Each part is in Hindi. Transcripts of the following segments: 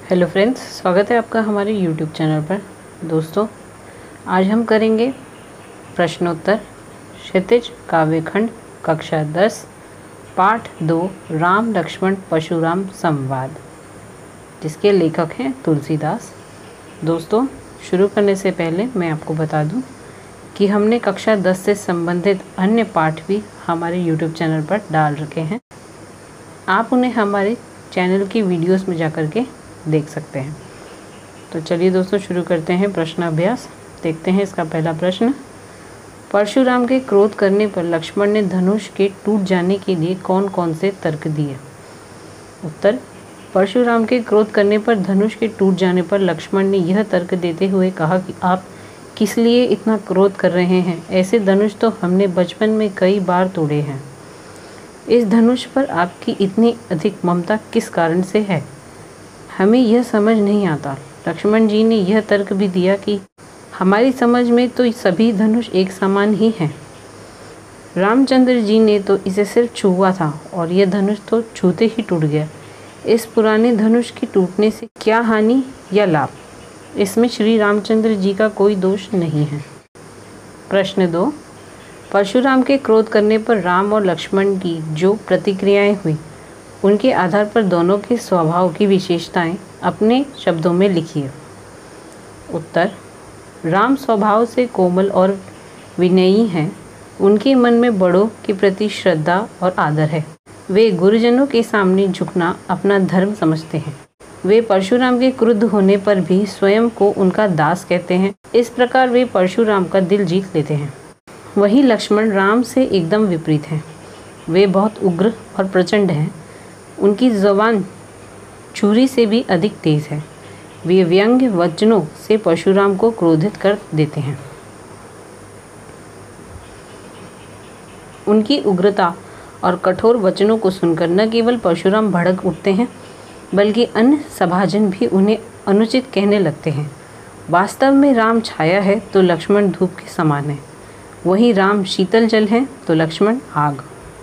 हेलो फ्रेंड्स, स्वागत है आपका हमारे यूट्यूब चैनल पर। दोस्तों, आज हम करेंगे प्रश्नोत्तर क्षितिज काव्यखंड कक्षा 10 पाठ 2 राम लक्ष्मण परशुराम संवाद, जिसके लेखक हैं तुलसीदास। दोस्तों, शुरू करने से पहले मैं आपको बता दूं कि हमने कक्षा 10 से संबंधित अन्य पाठ भी हमारे यूट्यूब चैनल पर डाल रखे हैं। आप उन्हें हमारे चैनल की वीडियोस में जाकर के देख सकते हैं। तो चलिए दोस्तों, शुरू करते हैं प्रश्न अभ्यास। देखते हैं इसका पहला प्रश्न। परशुराम के क्रोध करने पर लक्ष्मण ने धनुष के टूट जाने के लिए कौन कौन से तर्क दिए? उत्तर: परशुराम के क्रोध करने पर धनुष के टूट जाने पर लक्ष्मण ने यह तर्क देते हुए कहा कि आप किस लिए इतना क्रोध कर रहे हैं? ऐसे धनुष तो हमने बचपन में कई बार तोड़े हैं। इस धनुष पर आपकी इतनी अधिक ममता किस कारण से है? हमें यह समझ नहीं आता। लक्ष्मण जी ने यह तर्क भी दिया कि हमारी समझ में तो सभी धनुष एक समान ही हैं। रामचंद्र जी ने तो इसे सिर्फ छुआ था और यह धनुष तो छूते ही टूट गया। इस पुराने धनुष के टूटने से क्या हानि या लाभ? इसमें श्री रामचंद्र जी का कोई दोष नहीं है। प्रश्न 2। परशुराम के क्रोध करने पर राम और लक्ष्मण की जो प्रतिक्रियाएं हुई, उनके आधार पर दोनों के स्वभाव की विशेषताएं अपने शब्दों में लिखिए। उत्तर: राम स्वभाव से कोमल और विनयी हैं। उनके मन में बड़ों के प्रति श्रद्धा और आदर है। वे गुरुजनों के सामने झुकना अपना धर्म समझते हैं। वे परशुराम के क्रुद्ध होने पर भी स्वयं को उनका दास कहते हैं। इस प्रकार वे परशुराम का दिल जीत लेते हैं। वहीं लक्ष्मण राम से एकदम विपरीत हैं। वे बहुत उग्र और प्रचंड हैं। उनकी ज़ुबान छुरी से भी अधिक तेज है। वे व्यंग्य वचनों से परशुराम को क्रोधित कर देते हैं। उनकी उग्रता और कठोर वचनों को सुनकर न केवल परशुराम भड़क उठते हैं, बल्कि अन्य सभाजन भी उन्हें अनुचित कहने लगते हैं। वास्तव में राम छाया है तो लक्ष्मण धूप के समान है। वहीं राम शीतल जल है तो लक्ष्मण आग।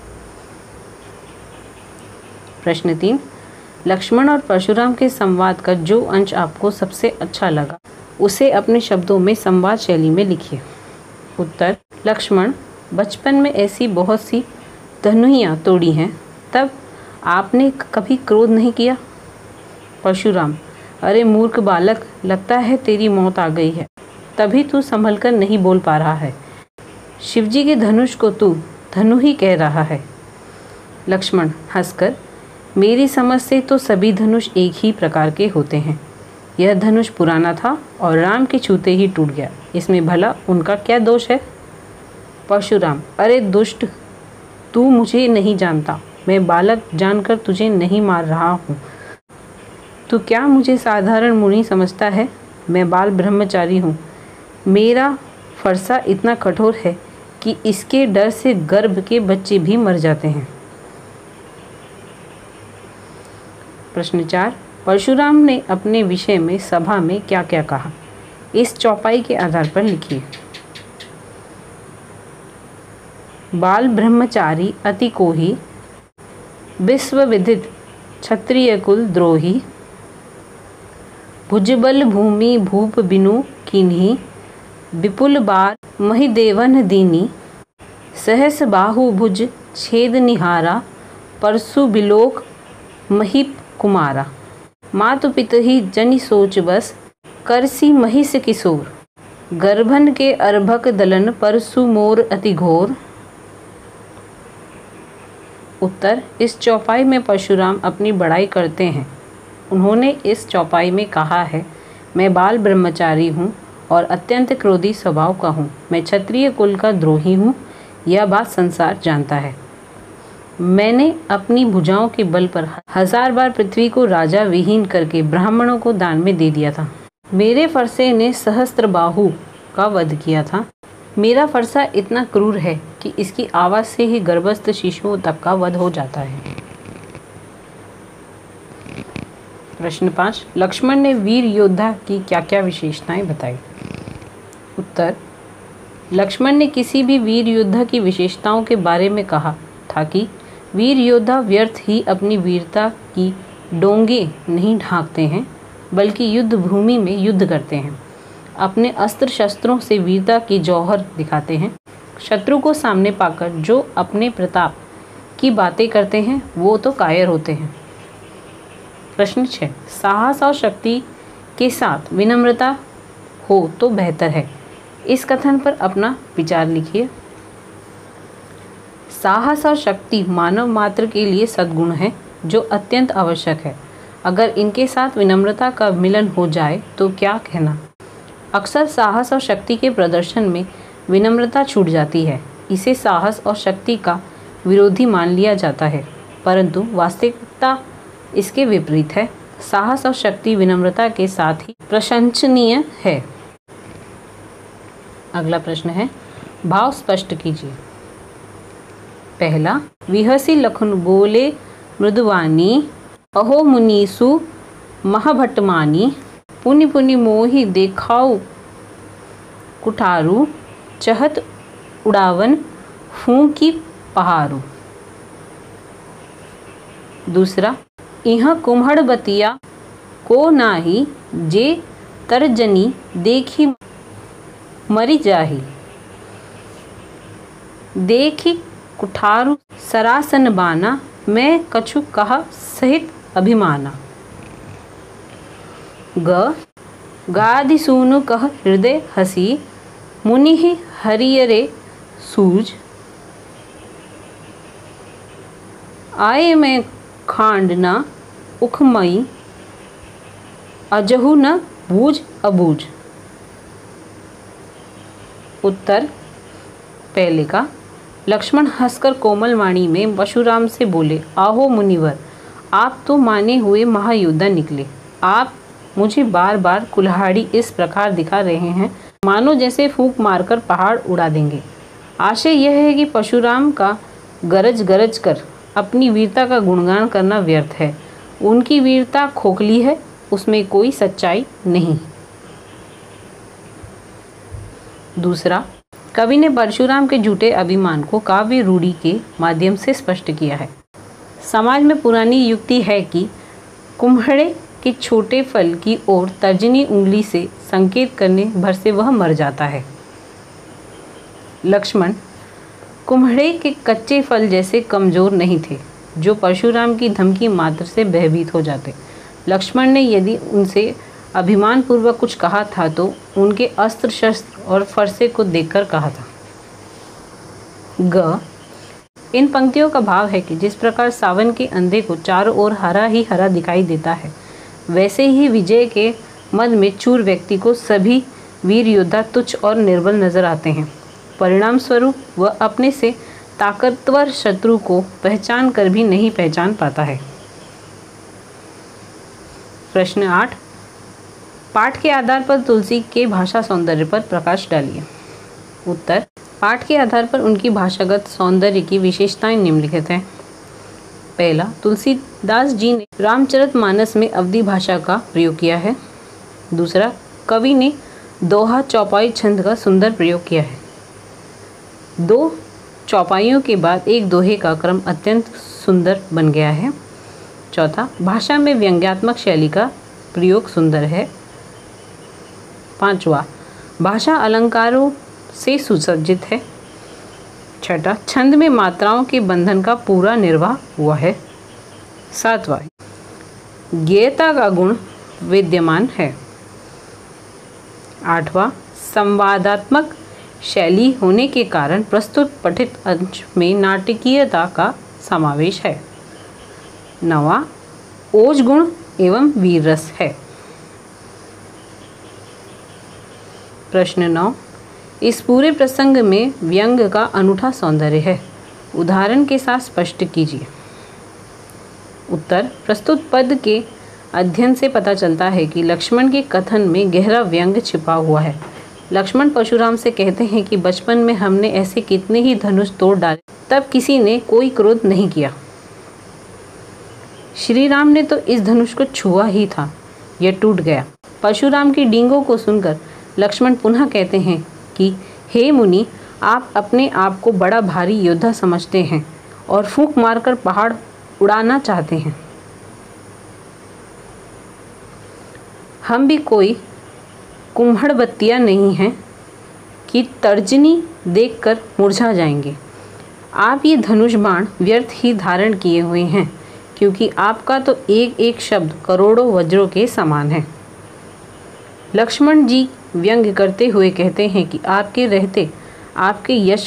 प्रश्न 3। लक्ष्मण और परशुराम के संवाद का जो अंश आपको सबसे अच्छा लगा, उसे अपने शब्दों में संवाद शैली में लिखिए। उत्तर: लक्ष्मण: बचपन में ऐसी बहुत सी धनुइयाँ तोड़ी हैं, तब आपने कभी क्रोध नहीं किया? परशुराम: अरे मूर्ख बालक, लगता है तेरी मौत आ गई है, तभी तू संभल कर नहीं बोल पा रहा है। शिवजी के धनुष को तू धनु ही कह रहा है। लक्ष्मण हंसकर: मेरी समझ से तो सभी धनुष एक ही प्रकार के होते हैं। यह धनुष पुराना था और राम के छूते ही टूट गया। इसमें भला उनका क्या दोष है? परशुराम: अरे दुष्ट, तू मुझे नहीं जानता। मैं बालक जानकर तुझे नहीं मार रहा हूँ। तू क्या मुझे साधारण मुनि समझता है? मैं बाल ब्रह्मचारी हूँ। मेरा फरसा इतना कठोर है कि इसके डर से गर्भ के बच्चे भी मर जाते हैं। प्रश्न 4। परशुराम ने अपने विषय में सभा में क्या क्या कहा? इस चौपाई के आधार पर लिखिए। बाल ब्रह्मचारी अति कोही, विश्वविदित क्षत्रिय कुल द्रोही, भुजबल भूमि भूप बिनु कीन्ही, विपुल बार महिदेवन दीनी, सहस बाहु भुज छेद निहारा, परसु बिलोक मही कुमारा, मातु पितहि जनि सोच बस, करसी महिष किशोर, गर्भन के अर्भक दलन परसु मोर अति घोर। उत्तर: इस चौपाई में परशुराम अपनी बड़ाई करते हैं। उन्होंने इस चौपाई में कहा है, मैं बाल ब्रह्मचारी हूँ और अत्यंत क्रोधी स्वभाव का हूँ। मैं क्षत्रिय कुल का द्रोही हूँ। यह बात संसार जानता है। मैंने अपनी भुजाओं के बल पर 1000 बार पृथ्वी को राजा विहीन करके ब्राह्मणों को दान में दे दिया था। मेरे फरसे ने सहस्त्रबाहु का वध किया था। मेरा फरसा इतना क्रूर है कि इसकी आवाज़ से ही गर्भस्थ शिशुओं तक का वध हो जाता है। प्रश्न 5। लक्ष्मण ने वीर योद्धा की क्या क्या विशेषताएं बताई? उत्तर: लक्ष्मण ने किसी भी वीर योद्धा की विशेषताओं के बारे में कहा था कि वीर योद्धा व्यर्थ ही अपनी वीरता की डोंगे नहीं ढांकते हैं, बल्कि युद्ध भूमि में युद्ध करते हैं, अपने अस्त्र शस्त्रों से वीरता की जौहर दिखाते हैं। शत्रु को सामने पाकर जो अपने प्रताप की बातें करते हैं वो तो कायर होते हैं। प्रश्न 6, साहस और शक्ति के साथ विनम्रता हो तो बेहतर है। इस कथन पर अपना विचार लिखिए। साहस और शक्ति मानव मात्र के लिए सद्गुण है जो अत्यंत आवश्यक है। अगर इनके साथ विनम्रता का मिलन हो जाए तो क्या कहना। अक्सर साहस और शक्ति के प्रदर्शन में विनम्रता छूट जाती है। इसे साहस और शक्ति का विरोधी मान लिया जाता है, परंतु वास्तविकता इसके विपरीत है। साहस और शक्ति विनम्रता के साथ ही प्रशंसनीय है। अगला प्रश्न है, भाव स्पष्ट कीजिए। पहला, विहसी लखन बोले मृदुवानी, अहो मुनीसु महाभट्टमानी, पुनि पुनि मोहि देखाऊ कुठारू, चहत उड़ावन फूंकी पहारू। दूसरा, इह कुम्हड़ बतिया को नाही, जे तरजनी देखी मरी जाही, देखी कुठारू सरासन बाना, मैं कछु कहा सहित अभिमाना। गाधि सूनु कह हृदय हसी, मुनि हरियरे सूझ, आए मैं खांड न उखमई, अजहु न बूझ अबूझ। उत्तर, पहले का, लक्ष्मण हंसकर कोमल वाणी में परशुराम से बोले, आहो मुनिवर, आप तो माने हुए महायोद्धा निकले। आप मुझे बार बार कुल्हाड़ी इस प्रकार दिखा रहे हैं मानो जैसे फूंक मारकर पहाड़ उड़ा देंगे। आशय यह है कि परशुराम का गरज गरज कर अपनी वीरता का गुणगान करना व्यर्थ है। उनकी वीरता खोखली है, उसमें कोई सच्चाई नहीं। दूसरा, कवि ने परशुराम के झूठे अभिमान को काव्य रूढ़ि के माध्यम से स्पष्ट किया है। समाज में पुरानी युक्ति है कि कुम्हड़े के छोटे फल की ओर तर्जनी उंगली से संकेत करने भर से वह मर जाता है। लक्ष्मण कुम्हड़े के कच्चे फल जैसे कमजोर नहीं थे जो परशुराम की धमकी मात्र से भयभीत हो जाते। लक्ष्मण ने यदि उनसे अभिमान पूर्वक कुछ कहा था तो उनके अस्त्र शस्त्र और फरसे को देखकर कहा था। इन पंक्तियों का भाव है कि जिस प्रकार सावन के अंधे को चारों ओर हरा ही हरा दिखाई देता है, वैसे ही विजय के मद में चूर व्यक्ति को सभी वीर योद्धा तुच्छ और निर्बल नजर आते हैं। परिणाम स्वरूप वह अपने से ताकतवर शत्रु को पहचान कर भी नहीं पहचान पाता है। प्रश्न 8, पाठ के आधार पर तुलसी के भाषा सौंदर्य पर प्रकाश डालिए। उत्तर, पाठ के आधार पर उनकी भाषागत सौंदर्य की विशेषताएं निम्नलिखित हैं। पहला, तुलसीदास जी ने रामचरितमानस में अवधी भाषा का प्रयोग किया है। दूसरा, कवि ने दोहा चौपाई छंद का सुंदर प्रयोग किया है। दो चौपाइयों के बाद एक दोहे का क्रम अत्यंत सुंदर बन गया है। चौथा, भाषा में व्यंग्यात्मक शैली का प्रयोग सुंदर है। पांचवा, भाषा अलंकारों से सुसज्जित है। छठा, छंद में मात्राओं के बंधन का पूरा निर्वाह हुआ है। सातवां, ज्ञेयता का गुण विद्यमान है। आठवां, संवादात्मक शैली होने के कारण प्रस्तुत पठित अंश में नाटकीयता का समावेश है। नवां, ओज गुण एवं वीर रस है। प्रश्न 9, इस पूरे प्रसंग में व्यंग का अनूठा सौंदर्य है, उदाहरण के साथ स्पष्ट कीजिए। उत्तर, प्रस्तुत पद के अध्ययन से पता चलता है कि लक्ष्मण के कथन में गहरा व्यंग छिपा हुआ है। लक्ष्मण परशुराम से कहते हैं कि बचपन में हमने ऐसे कितने ही धनुष तोड़ डाले, तब किसी ने कोई क्रोध नहीं किया। श्री राम ने तो इस धनुष को छुआ ही था, यह टूट गया। परशुराम की डींगों को सुनकर लक्ष्मण पुनः कहते हैं कि हे मुनि, आप अपने आप को बड़ा भारी योद्धा समझते हैं और फूंक मारकर पहाड़ उड़ाना चाहते हैं। हम भी कोई कुम्हड़बत्तियाँ नहीं हैं कि तर्जनी देखकर मुरझा जाएंगे। आप ये धनुष बाण व्यर्थ ही धारण किए हुए हैं, क्योंकि आपका तो एक एक शब्द करोड़ों वज्रों के समान है। लक्ष्मण जी व्यंग्य करते हुए कहते हैं कि आपके रहते आपके यश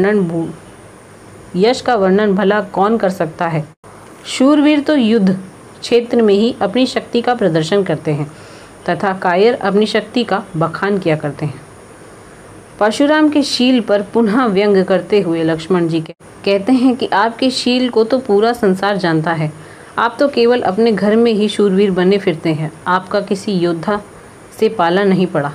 का वर्णन भला कौन कर सकता है। शूरवीर तो युद्ध क्षेत्र में ही अपनी शक्ति का प्रदर्शन करते हैं तथा कायर अपनी शक्ति का बखान किया करते हैं। परशुराम के शील पर पुनः व्यंग्य करते हुए लक्ष्मण जी कहते हैं कि आपके शील को तो पूरा संसार जानता है। आप तो केवल अपने घर में ही शूरवीर बने फिरते हैं। आपका किसी योद्धा से पाला नहीं पड़ा।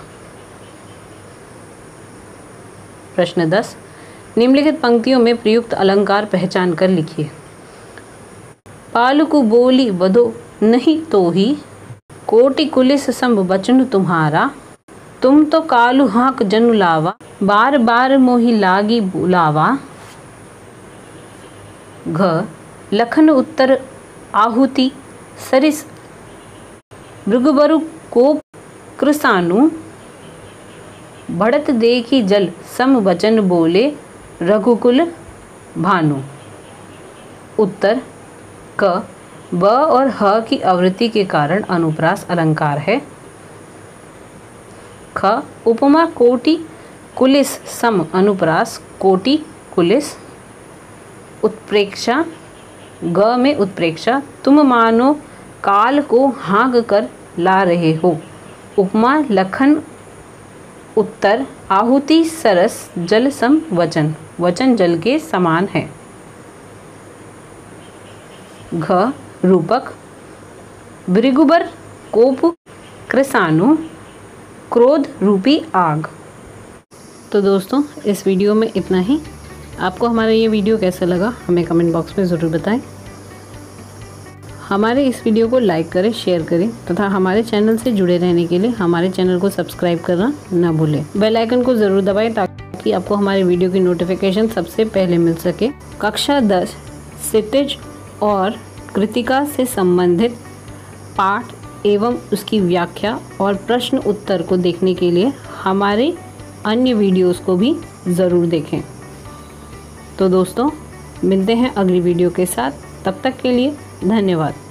प्रश्न 10। निम्नलिखित पंक्तियों में प्रयुक्त अलंकार पहचान कर लिखिए। पालकु बोली बधो नहीं तो ही, कोटि कुलिस संभ बचन तुम्हारा। तुम तो कालू हाँक जनु लावा, बार बार मोहि लागी बुलावा। घ लखन उत्तर आहुति सरिस भृगुबरु कोप कृसानु। बढ़त देखी जल सम वचन बोले, रघुकुल भानु। उत्तर क ब और ह की आवृत्ति के कारण अनुप्रास अलंकार है। ख उपमा कोटि कुलिस सम अनुप्रास कोटि कुलिस। उत्प्रेक्षा ग में उत्प्रेक्षा तुम मानो काल को हाँक कर ला रहे हो। उपमा लखन उत्तर आहुति सरस जल सम वचन, वचन जल के समान है। घ रूपक भृगुबर कोप कृसानु, क्रोध रूपी आग। तो दोस्तों इस वीडियो में इतना ही। आपको हमारा ये वीडियो कैसा लगा हमें कमेंट बॉक्स में ज़रूर बताएं। हमारे इस वीडियो को लाइक करें, शेयर करें तथा हमारे चैनल से जुड़े रहने के लिए हमारे चैनल को सब्सक्राइब करना ना भूलें। बेल आइकन को ज़रूर दबाएं ताकि आपको हमारे वीडियो की नोटिफिकेशन सबसे पहले मिल सके। कक्षा 10 क्षितिज और कृतिका से संबंधित पाठ एवं उसकी व्याख्या और प्रश्न उत्तर को देखने के लिए हमारे अन्य वीडियोस को भी ज़रूर देखें। तो दोस्तों मिलते हैं अगली वीडियो के साथ। तब तक के लिए धन्यवाद।